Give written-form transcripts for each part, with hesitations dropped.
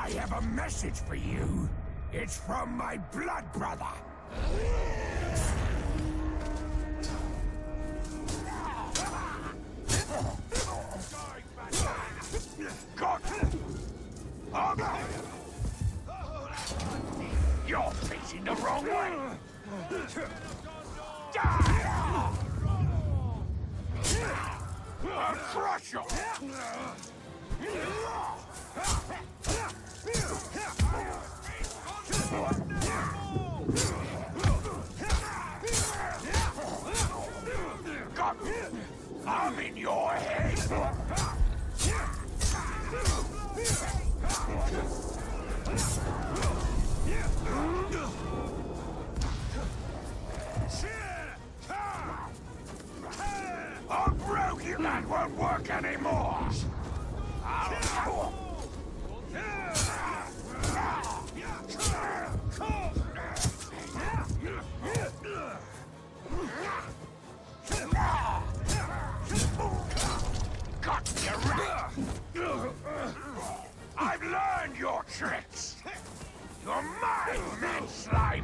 I have a message for you. It's from my blood brother. God! You're facing the wrong way! I'll crush you! God! I'm in your head! I'm broke, you man won't work anymore! Got you right! I've learned your tricks! You're mine, man slime!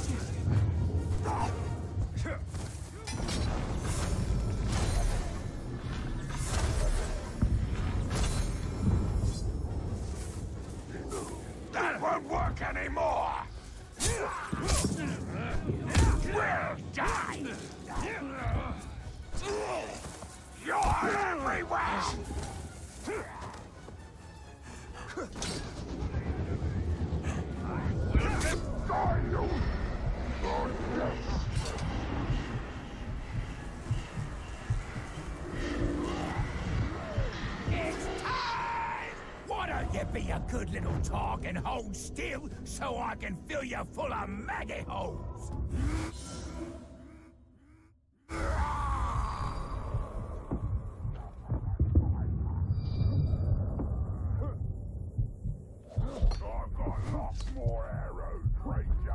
That won't work anymore! We'll die! You're everywhere! I will destroy you! For this! It's time! Why don't you be a good little talk and hold still so I can fill you full of maggot holes? I've got lots more arrows, Ranger.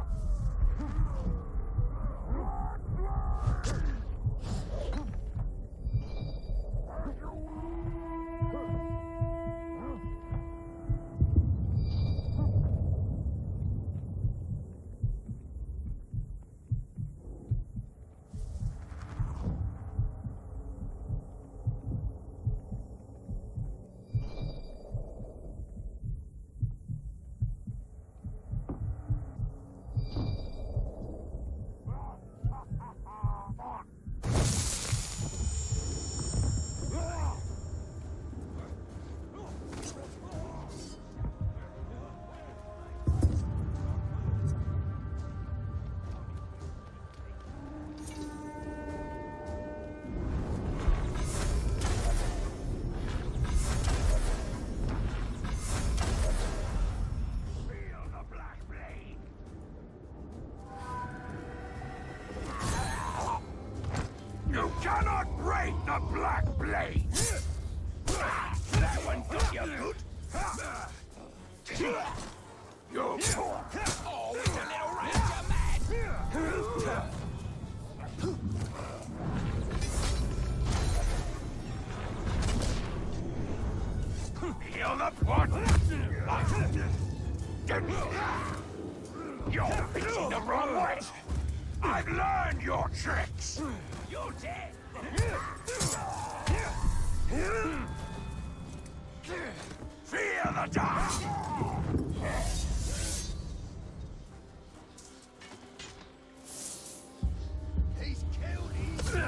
You cannot break the Black Blade! That one got you good! You poor! Oh, it's a little ranger man! Heal the blood! You're facing the wrong way! I've learned your tricks! You're dead! Fear the dark! He's killed him!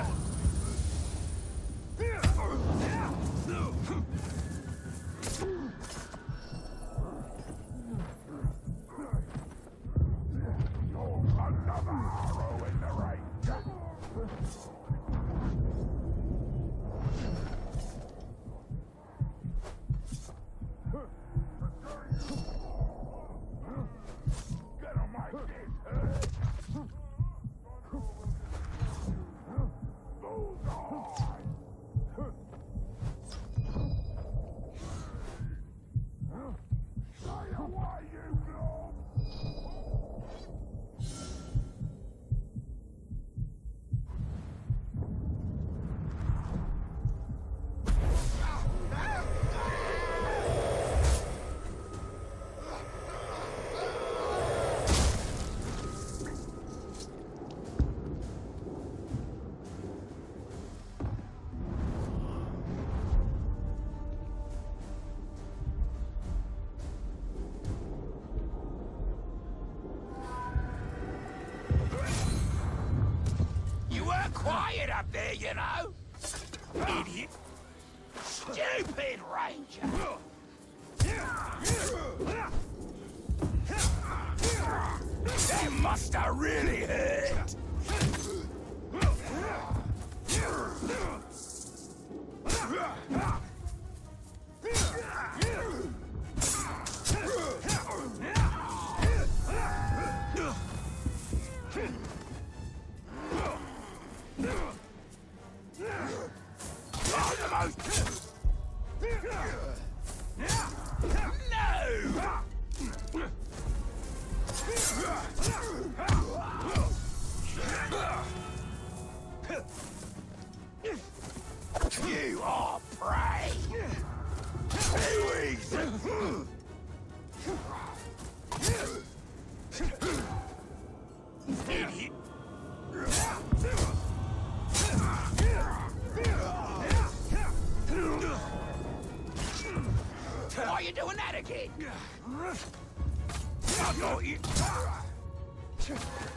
Another arrow in the right. quiet up there, you know. Idiot. Stupid ranger. That must have really hurt. You are prey! Too easy! Idiot! Why are you doing that again? I got you!